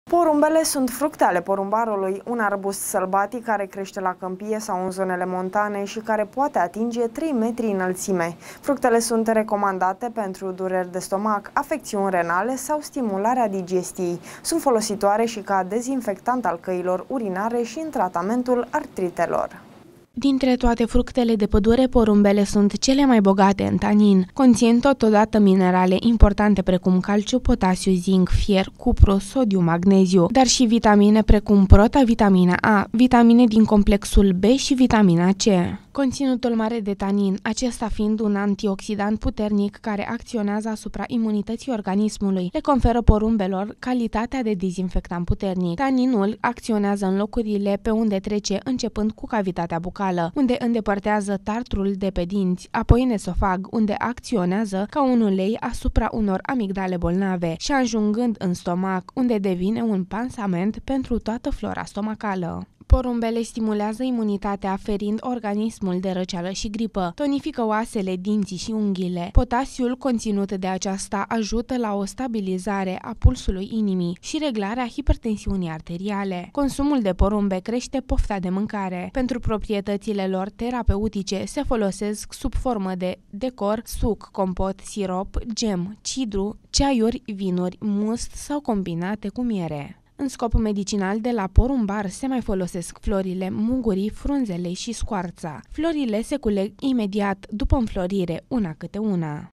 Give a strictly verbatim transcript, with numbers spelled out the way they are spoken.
Porumbele sunt fructe ale porumbarului, un arbust sălbatic care crește la câmpie sau în zonele montane și care poate atinge trei metri înălțime. Fructele sunt recomandate pentru dureri de stomac, afecțiuni renale sau stimularea digestiei. Sunt folositoare și ca dezinfectant al căilor urinare și în tratamentul artritelor. Dintre toate fructele de pădure, porumbele sunt cele mai bogate în tanin. Conțin totodată minerale importante precum calciu, potasiu, zinc, fier, cupru, sodiu, magneziu, dar și vitamine precum protavitamina A, vitamine din complexul B și vitamina C. Conținutul mare de tanin, acesta fiind un antioxidant puternic care acționează asupra imunității organismului, le conferă porumbelor calitatea de dezinfectant puternic. Taninul acționează în locurile pe unde trece, începând cu cavitatea bucală, unde îndepărtează tartrul de pe dinți, apoi în esofag, unde acționează ca un ulei asupra unor amigdale bolnave și ajungând în stomac, unde devine un pansament pentru toată flora stomacală. Porumbele stimulează imunitatea, ferind organismul de răceală și gripă, tonifică oasele, dinții și unghiile. Potasiul conținut de aceasta ajută la o stabilizare a pulsului inimii și reglarea hipertensiunii arteriale. Consumul de porumbe crește pofta de mâncare. Pentru proprietățile lor terapeutice se folosesc sub formă de decor, suc, compot, sirop, gem, cidru, ceaiuri, vinuri, must sau combinate cu miere. În scop medicinal, de la porumbar se mai folosesc florile, mugurii, frunzele și scoarța. Florile se culeg imediat după înflorire, una câte una.